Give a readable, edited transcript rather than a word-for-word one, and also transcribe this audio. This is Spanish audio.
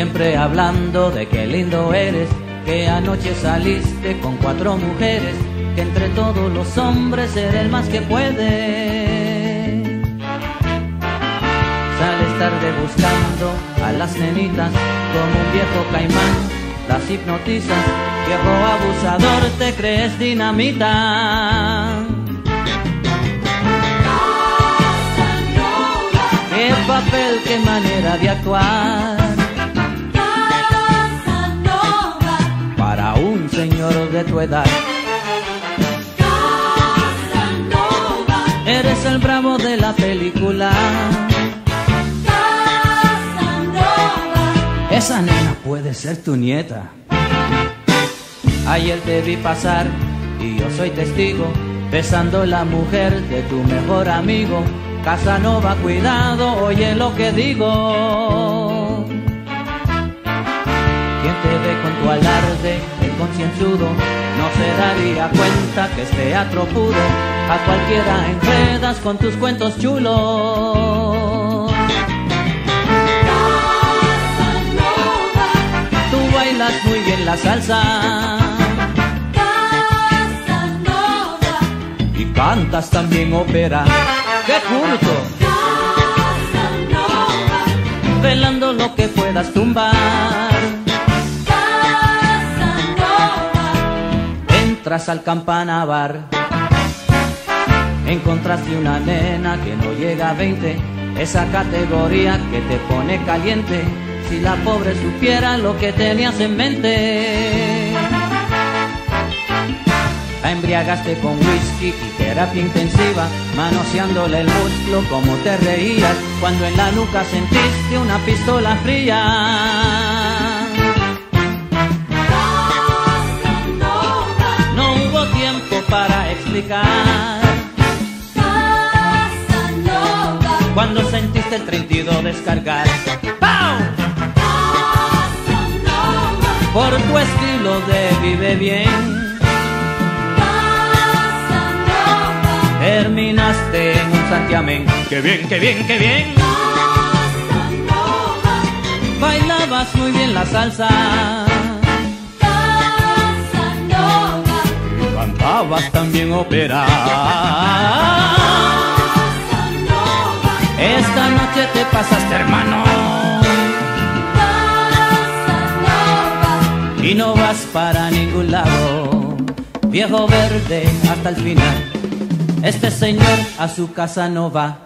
siempre hablando de qué lindo eres, que anoche saliste con 4 mujeres, que entre todos los hombres eres el más que puede. Sales tarde buscando a las nenitas como un viejo caimán, las hipnotizas, viejo abusador, te crees dinamita. Qué papel, qué manera de actuar para un señor de tu edad. Eres el bravo de la película. Esa nena puede ser tu nieta. Ayer te vi pasar y yo soy testigo, besando la mujer de tu mejor amigo. Casanova, cuidado, oye lo que digo. Quien te ve con tu alarde, el concienzudo, no se daría cuenta que es teatro puro. A cualquiera enredas con tus cuentos chulos. Casanova, tú bailas muy bien la salsa. Casanova, y cantas también ópera. ¡Qué curto! Casanova, velando lo que puedas tumbar. Casanova, entras al Campana Bar. Encontraste una nena que no llega a 20, esa categoría que te pone caliente. Si la pobre supiera lo que tenías en mente. La embriagaste con whisky y terapia intensiva, manoseándole el muslo como te reías cuando en la nuca sentiste una pistola fría. Casanova, no hubo tiempo para explicar. Casanova, cuando sentiste el 32 descargar. ¡Pau! Casanova, por tu estilo de vive bien. Terminaste en un santiamén. ¡Qué bien, qué bien, qué bien! Casanova, bailabas muy bien la salsa. Casanova, y cantabas también ópera. Casanova, esta noche te pasaste, hermano. Casanova, y no vas para ningún lado. Viejo verde hasta el final. Este señor a su casa no va.